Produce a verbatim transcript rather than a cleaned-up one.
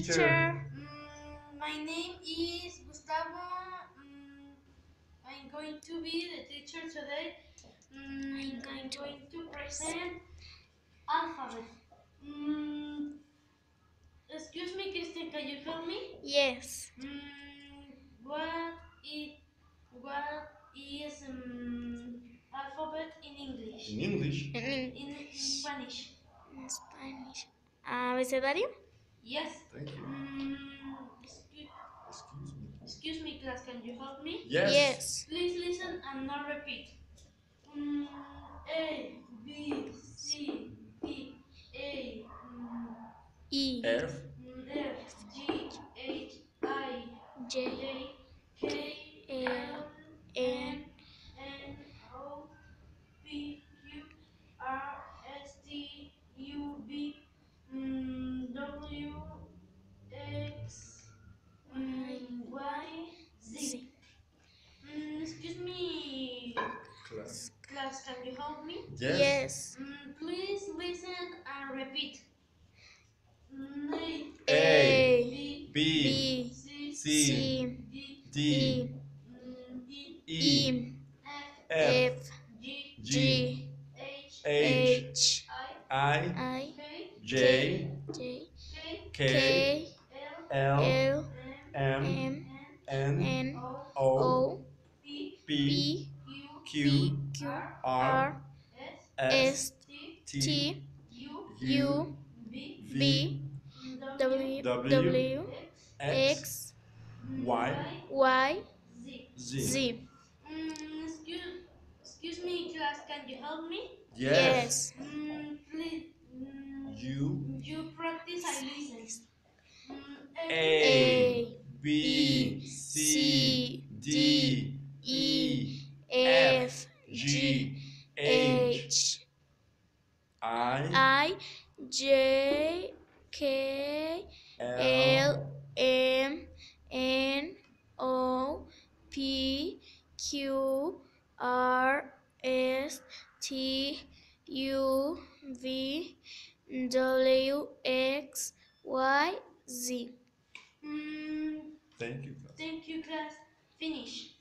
teacher. Mm, my name is Gustavo. Mm, I'm going to be the teacher today. Mm, I'm going to present alphabet. Mm, excuse me, Christian, can you help me? Yes. Mm, what is what is um, alphabet in English? In English? En In, in Spanish? en Spanish. ¿Abecedario? Yes. Thank you. Mm, excuse, Excuse me. excuse me, class. Can you help me? Yes. Yes. Please listen and not repeat. Mm, A, B, C, D, A, mm, E. F. mm, F, G, H, I, J. J, K, L. L, N. M, N, O, P, Q, R, S, T, U, V, mm, W, X, mm, Y, Z. Z. Mm, excuse me, Class. class, can you help me? Yes. Yes. Mm, please listen and repeat. Mm, A, A. B, B. B. C, C. C. D, E. D. mm, E, E. E. F, F. F. G, G. G. H, H. H. I, I. I. K, J. K. J. K, K. K. L, L. L. M, M. M. N, N. N. O, O. O. P, P. P. Q, Q. P. Q. R, R. R. S, S. S. T, T. T. U, U. U. V, V. V. W, W. W. W. X, X. X. Y. Y, Y. Z. Z. Z. Mm, excuse, excuse me, class, can you help me? Yes. Yes. Mm, please, mm, U. you practice, I listen. Mm, A, A. A. B. B. C. C. D. D. E. E. F. F. G. G. H. H. I. I. J. K. L. L. M. N. O. P. Q. R. S. T. U. V. W. X. Y. Z. mm, Thank you, class. thank you, class. Finish.